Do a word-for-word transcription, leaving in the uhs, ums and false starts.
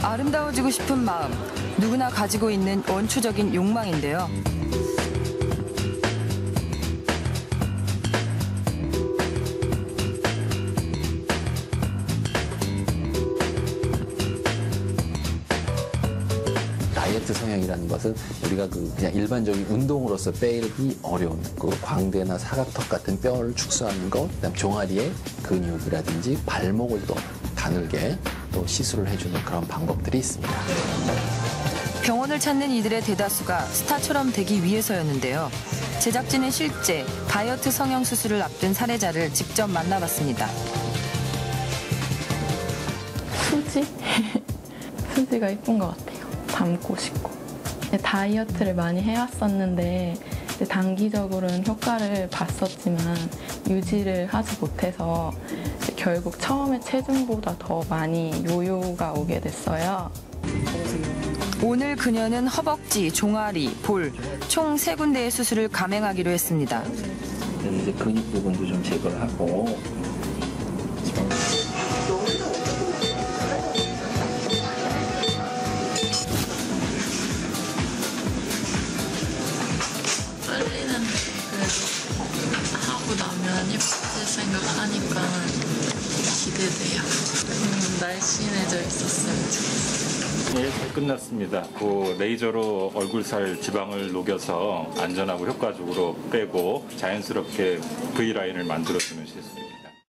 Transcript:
아름다워지고 싶은 마음, 누구나 가지고 있는 원초적인 욕망인데요. 다이어트 성향이라는 것은 우리가 그 그냥 일반적인 운동으로서 빼기 어려운 그 광대나 사각턱 같은 뼈를 축소하는 것, 그다음 종아리의 근육이라든지 발목을 또 가늘게 또 시술을 해주는 그런 방법들이 있습니다. 병원을 찾는 이들의 대다수가 스타처럼 되기 위해서였는데요. 제작진은 실제 다이어트 성형 수술을 앞둔 사례자를 직접 만나봤습니다. 수지? 수지가 예쁜 것 같아요. 닮고 싶고. 다이어트를 많이 해왔었는데 단기적으로는 효과를 봤었지만 유지를 하지 못해서 결국 처음에 체중보다 더 많이 요요가 오게 됐어요. 오늘 그녀는 허벅지, 종아리, 볼, 총 세 군데의 수술을 감행하기로 했습니다. 그래서 이제 근육 부분도 좀 제거를 하고. 떨리는데 그래도 하고 나면 예쁠 생각하니까 기대돼요. 음, 날씬해져 있었으면 좋겠어요. 네, 잘 끝났습니다. 그 레이저로 얼굴살 지방을 녹여서 안전하고 효과적으로 빼고 자연스럽게 V라인을 만들어주는 시술.